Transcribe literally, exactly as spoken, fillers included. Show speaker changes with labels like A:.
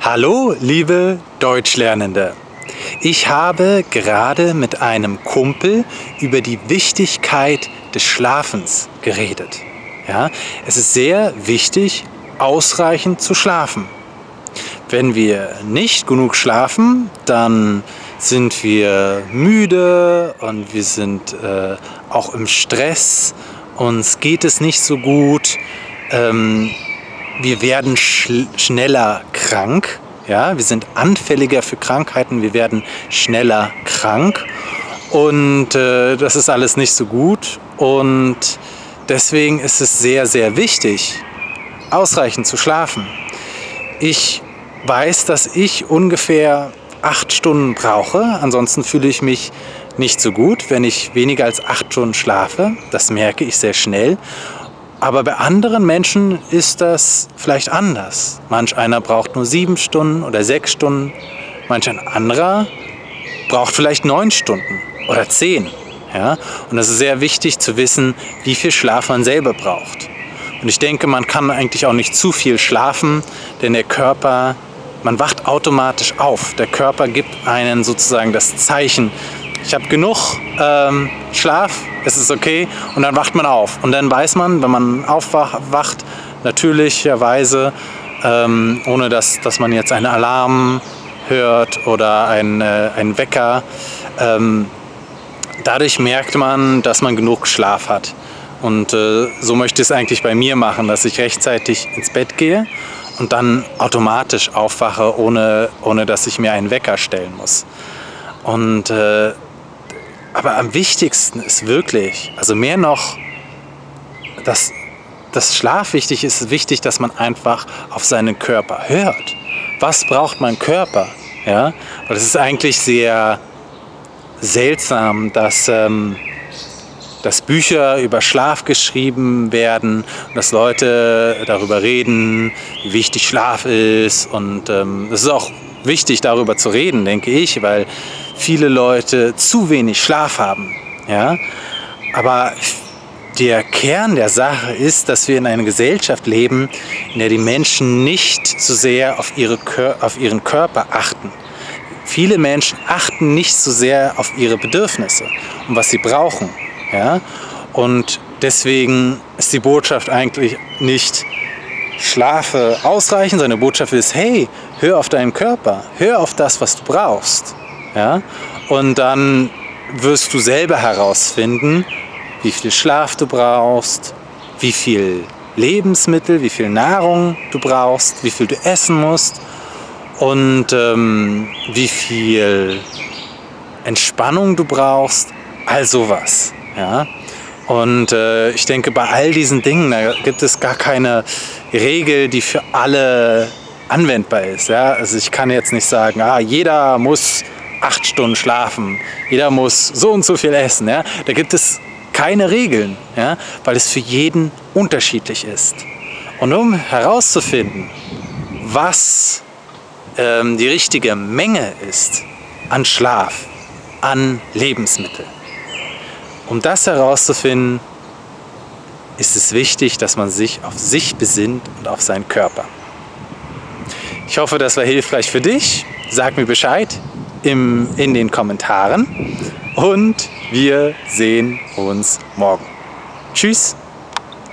A: Hallo, liebe Deutschlernende! Ich habe gerade mit einem Kumpel über die Wichtigkeit des Schlafens geredet. Ja, es ist sehr wichtig, ausreichend zu schlafen. Wenn wir nicht genug schlafen, dann sind wir müde und wir sind äh, auch im Stress. Uns geht es nicht so gut. Ähm, wir werden sch- schneller krank. Ja? Wir sind anfälliger für Krankheiten. Wir werden schneller krank. Und äh, das ist alles nicht so gut. Und deswegen ist es sehr, sehr wichtig, ausreichend zu schlafen. Ich weiß, dass ich ungefähr acht Stunden brauche. Ansonsten fühle ich mich nicht so gut, wenn ich weniger als acht Stunden schlafe. Das merke ich sehr schnell. Aber bei anderen Menschen ist das vielleicht anders. Manch einer braucht nur sieben Stunden oder sechs Stunden. Manch ein anderer braucht vielleicht neun Stunden oder zehn. Ja? Und es ist sehr wichtig zu wissen, wie viel Schlaf man selber braucht. Und ich denke, man kann eigentlich auch nicht zu viel schlafen, denn der Körper, man wacht automatisch auf. Der Körper gibt einen sozusagen das Zeichen, ich habe genug ähm, Schlaf, es ist okay, und dann wacht man auf. Und dann weiß man, wenn man aufwacht, natürlicherweise, ähm, ohne dass, dass man jetzt einen Alarm hört oder einen, äh, einen Wecker, ähm, dadurch merkt man, dass man genug Schlaf hat. Und äh, so möchte ich es eigentlich bei mir machen, dass ich rechtzeitig ins Bett gehe und dann automatisch aufwache, ohne, ohne dass ich mir einen Wecker stellen muss. Und, äh, aber am wichtigsten ist wirklich, also mehr noch, dass das Schlaf wichtig ist, ist wichtig, dass man einfach auf seinen Körper hört. Was braucht mein Körper? Ja? Weil es ist eigentlich sehr seltsam, dass... Ähm, dass Bücher über Schlaf geschrieben werden und dass Leute darüber reden, wie wichtig Schlaf ist. Und ähm, es ist auch wichtig, darüber zu reden, denke ich, weil viele Leute zu wenig Schlaf haben. Ja? Aber der Kern der Sache ist, dass wir in einer Gesellschaft leben, in der die Menschen nicht so sehr auf, ihre Kör- auf ihren Körper achten. Viele Menschen achten nicht so sehr auf ihre Bedürfnisse und was sie brauchen. Ja? Und deswegen ist die Botschaft eigentlich nicht schlafe ausreichend, sondern die Botschaft ist, hey, hör auf deinen Körper, hör auf das, was du brauchst. Ja? Und dann wirst du selber herausfinden, wie viel Schlaf du brauchst, wie viel Lebensmittel, wie viel Nahrung du brauchst, wie viel du essen musst und ähm, wie viel Entspannung du brauchst, all sowas. Ja? Und äh, ich denke, bei all diesen Dingen, da gibt es gar keine Regel, die für alle anwendbar ist. Ja? Also ich kann jetzt nicht sagen, ah, jeder muss acht Stunden schlafen, jeder muss so und so viel essen. Ja? Da gibt es keine Regeln, ja? Weil es für jeden unterschiedlich ist. Und um herauszufinden, was ähm, die richtige Menge ist an Schlaf, an Lebensmitteln, um das herauszufinden, ist es wichtig, dass man sich auf sich besinnt und auf seinen Körper. Ich hoffe, das war hilfreich für dich. Sag mir Bescheid im, in den Kommentaren und wir sehen uns morgen. Tschüss!